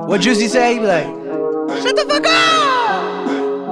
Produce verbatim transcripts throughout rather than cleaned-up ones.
What Juicy say? He be like, shut the fuck up!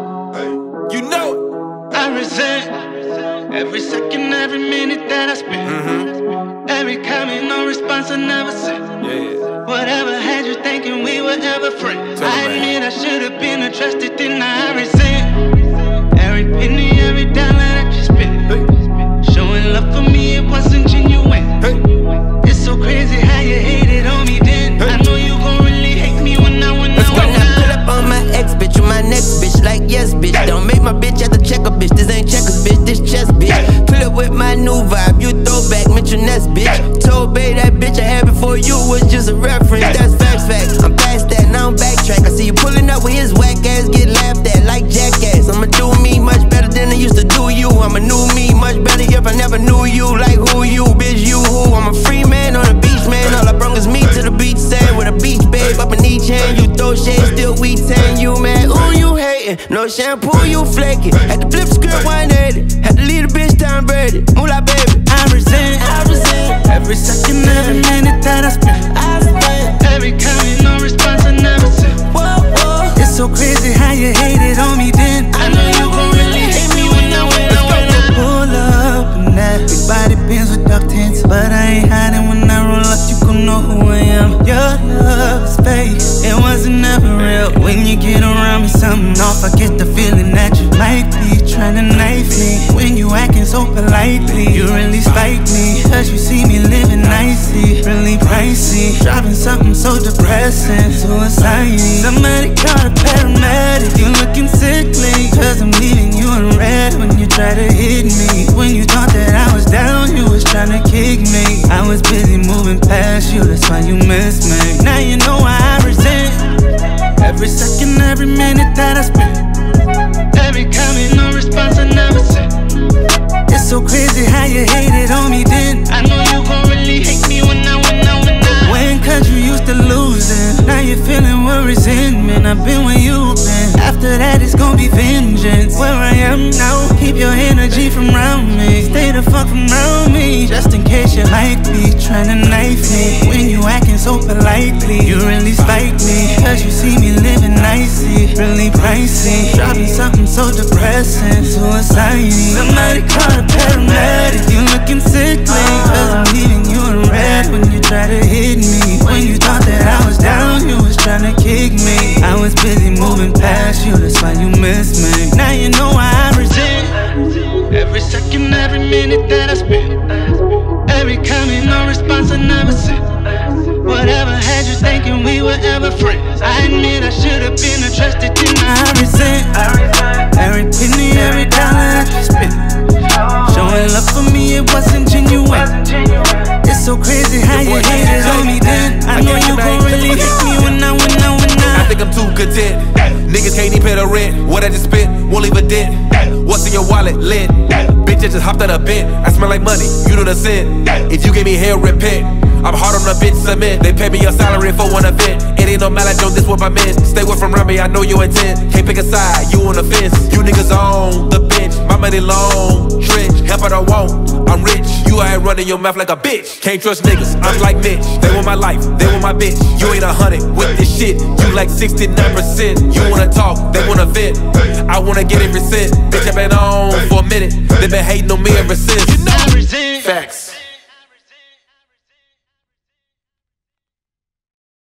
You know I resent every second, every minute that I spend. mm-hmm. Every comment, no response, I never sent. Yeah. Whatever had you thinking we were ever friends. Tell I me, admit I should have been a trusted, then I resent every penny, every dollar that you spent. Hey. Showing love for me, it wasn't genuine. Hey. It's so crazy how you hated on me then. Hey. I know you gon' really hate me when I, when I, when When I pull up on my ex bitch, you my next bitch, like yes bitch. Don't make my bitch have to check a bitch. This ain't checkers bitch, this chess bitch. Pull up with my new vibe, you throwback, Mitchell Ness bitch. Told Bay that bitch I had before you was just a reference. That's facts, facts. I'm past that, now I'm backtrack. I see you pulling up with his whack ass, get laughed at like jackass. I'ma do me much better than I used to do you. I'm a new me, much better if I never knew you. Like who you, bitch, you who? I'm a free man on a beach, man. All I brung is me to the beach, sand with a beach babe up in each hand. You throw shade, still we tan you, man. Ooh, you hating, no shampoo, you flaking. Had to flip script one eighty, had to leave the bitch down ready. Moolah baby, I resent, I resent every second, every minute that I spent. I resent. Every comment, no response, I never sent. Whoa, whoa. It's so crazy how you hated on me then. I know you gon' really hate me when I, when I, when I pull up in that big body pins with duck tints. But I ain't hiding when I roll up, you gon' know who I am. Your love is fake, it wasn't ever real. When you get around me, something off, I get the feeling that you might be trying to knife me. When you acting so politely, you really spite me. Cause you see me living nicely, really pricey. Driving something so depressing, suicide. Somebody call a paramedic, you looking sickly. Cause I'm leaving you in red when you try to hit me. When you thought that I was down, you was trying to kick me. I was busy moving past you, that's why you missed me. Now you know why I resent every second, every minute that I spent. Every comment, no response, I never sent. It's so crazy how you hated on me then. I know you gon' really hate me when I, when I, when I When cause you used to losing, now you're feeling with resentment. I've been where you've been, after that it's gon' be vengeance. Where I am now, keep your energy from around me. Stay the fuck from around me, just in case you like me. Tryna knife me, when you acting so politely. You really spite me, cause you see me living nicely. Really pricey, dropping something so depressing, suicide. Somebody call a paramedic, you looking sickly. Cause I'm leaving you in red when you try to hit me. When you thought that I was down, you was trying to kick me. I was busy moving past you, that's why you missed me. Now you know why I resent every second, every minute that I spent. Every comment, no response, I never sent. Whatever had you thinking we were ever friends. I admit I should have been a trusted, then I resent every penny, every dollar that you spent. Showing love for me, it wasn't genuine. It's so crazy how you hated on me then. I know you gon' really hate me when I, when I, when I I think I'm too content. Niggas can't even pay the rent. What I just spent won't leave a dent. What's in your wallet? Lit. Bitch, I just hopped out of bed. I smell like money, you don't sin. If you gave me hell, repent. I'm hard on the bitch cement. They pay me your salary for one event. It ain't no Malak Jones, this what my men. Stay away from around me, I know you intent. Can't pick a side, you on the fence. You niggas on the bench. My money long, trench. Help I don't want, I'm rich. You out here running your mouth like a bitch. Can't trust niggas, I'm like Mitch. They want my life, they want my bitch. You ain't a hundred with this shit. You like sixty-nine percent. You wanna talk, they wanna vent. I wanna get every cent. Bitch, I been on for a minute. They been hating on me ever since. I resent Facts.